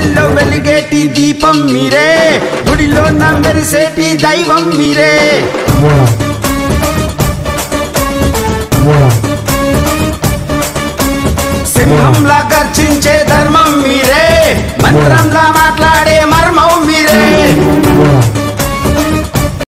గుండెల్లో వెలిగేటి దీపం మీరే, గుడిలో మెరిసేటి దైవం మీరే. సింహంలా గర్జించే ధర్మం మీరే, మంత్రంలా